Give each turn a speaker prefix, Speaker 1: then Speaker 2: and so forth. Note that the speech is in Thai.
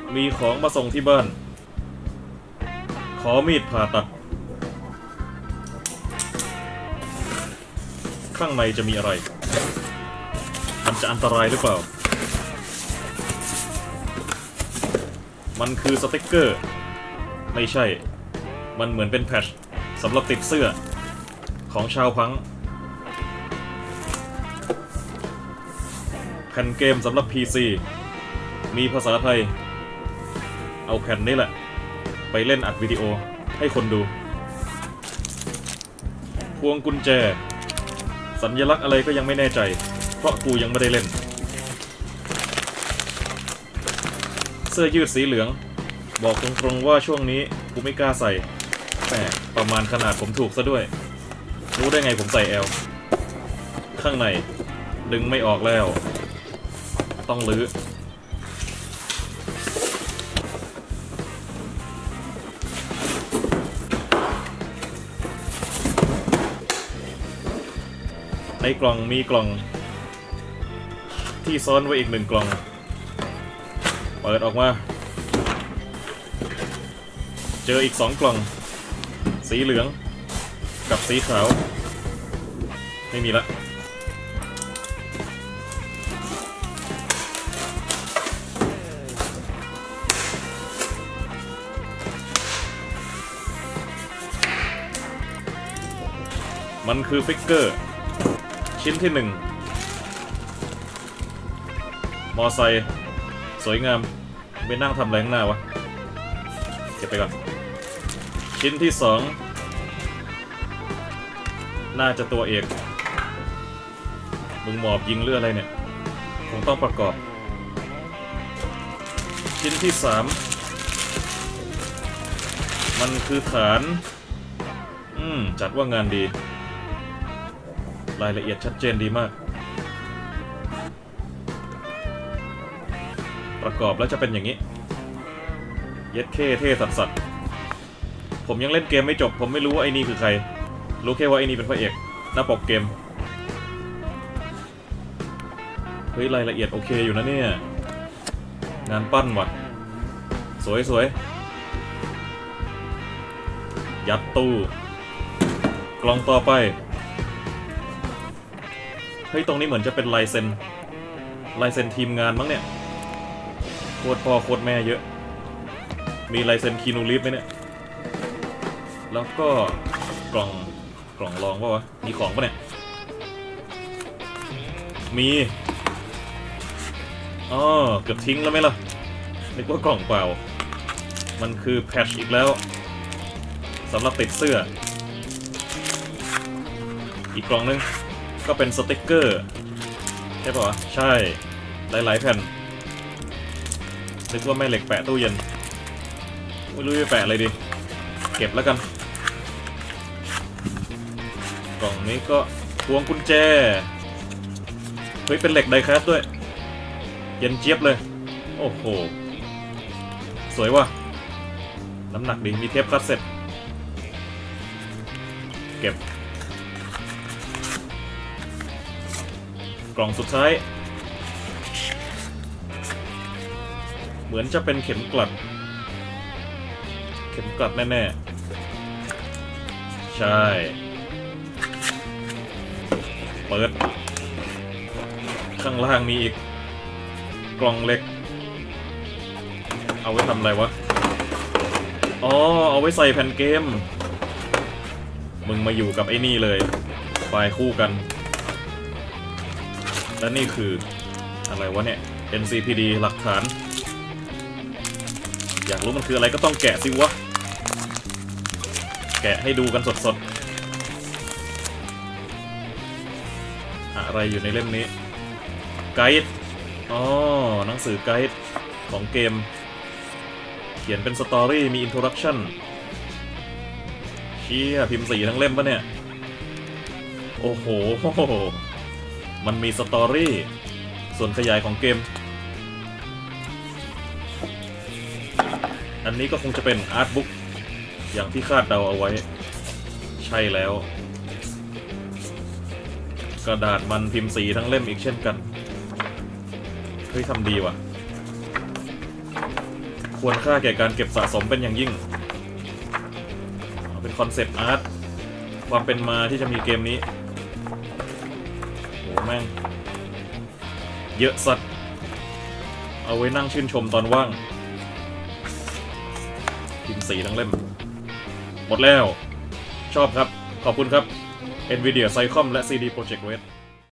Speaker 1: มีของมาส่งที่บ้านขอมีดผ่าตัดข้างในจะมีอะไรมันจะอันตรายหรือเปล่ามันคือสติ๊กเกอร์ไม่ใช่มันเหมือนเป็นแพทช์สำหรับติดเสื้อของชาวพังแผ่นเกมสำหรับ PC มีภาษาไทยเอาแผ่นนี้แหละไปเล่นอัดวิดีโอให้คนดูพวงกุญแจสัญลักษณ์อะไรก็ยังไม่แน่ใจเพราะกูยังไม่ได้เล่นเสื้อยืดสีเหลืองบอกตรงๆว่าช่วงนี้กูไม่กล้าใส่แหมประมาณขนาดผมถูกซะด้วยรู้ได้ไงผมใส่ L ข้างในดึงไม่ออกแล้วต้องลื้อในกล่องมีกล่องที่ซ้อนไว้อีก1 กล่องเปิดออกมาเจออีก2 กล่องสีเหลืองกับสีขาวไม่มีละมันคือฟิกเกอร์ชิ้นที่1มอไซค์สวยงามไปนั่งทำแรงหน้าวะเก็บไปก่อนชิ้นที่2น่าจะตัวเอกมึงหมอบยิงเรืออะไรเนี่ยคงต้องประกอบชิ้นที่3มันคือฐานจัดว่างานดีรายละเอียดชัดเจนดีมากประกอบแล้วจะเป็นอย่างนี้เย็ดเข้เท่สัสๆผมยังเล่นเกมไม่จบผมไม่รู้ว่าไอ้นี่คือใครรู้แค่ว่าไอ้นี่เป็นพระเอกหน้าปกเกมเฮ้ยรายละเอียดโอเคอยู่นะเนี่ยงานปั้นว่ะสวยยัดตู้กล่องต่อไปเฮ้ยตรงนี้เหมือนจะเป็นลายเซ็นทีมงานมั้งเนี่ยโคตรพ่อโคตรแม่เยอะมีลายเซ็นคีนูรีฟไหมเนี่ยแล้วก็กล่องรองป่าวะมีของป่ะเนี่ยมีอ๋อเกือบทิ้งแล้วไหมล่ะนึกว่ากล่องเปล่ามันคือแพทช์อีกแล้วสำหรับติดเสื้ออีกกล่องนึงก็เป็นสติ๊กเกอร์ใช่ป่าวะใช่หลายๆแผ่นนึกว่าแม่เหล็กแปะตู้เย็นไม่รู้จะแปะอะไรดีเก็บแล้วกันกล่องนี้ก็พวงกุญแจเฮ้ยเป็นเหล็กไดแคสด้วยเย็นเจี๊ยบเลยโอ้โหสวยว่ะน้ำหนักดีมีเทปคัสเซ็ตเก็บกล่องสุดท้ายเหมือนจะเป็นเข็มกลัดแน่ๆใช่เปิดข้างล่างมีอีกกล่องเล็กเอาไว้ทำอะไรวะอ๋อเอาไว้ใส่แผ่นเกมมึงมาอยู่กับไอ้นี่เลยไฟล์คู่กันและนี่คืออะไรวะเนี่ย NCPD หลักฐานอยากรู้มันคืออะไรก็ต้องแกะสิวะแกะให้ดูกันสดๆอะไรอยู่ในเล่มนี้ไกด์อ๋อหนังสือไกด์ของเกมเขียนเป็นสตอรี่มีอินโทรดักชั่นเชี่ยพิมพ์สีทั้งเล่มปะเนี่ยโอ้โหมันมีสตอรี่ส่วนขยายของเกมอันนี้ก็คงจะเป็นอาร์ตบุ๊กอย่างที่คาดเดาเอาไว้ใช่แล้วกระดาษมันพิมพ์สีทั้งเล่มอีกเช่นกันเฮ้ยทำดีว่ะควรค่าแก่การเก็บสะสมเป็นอย่างยิ่งเป็นคอนเซปต์อาร์ตความเป็นมาที่จะมีเกมนี้โหแม่งเยอะสัตว์เอาไว้นั่งชื่นชมตอนว่างพิมพ์สีทั้งเล่มหมดแล้วชอบครับขอบคุณครับ NVIDIA Cycom และ CD Projekt Red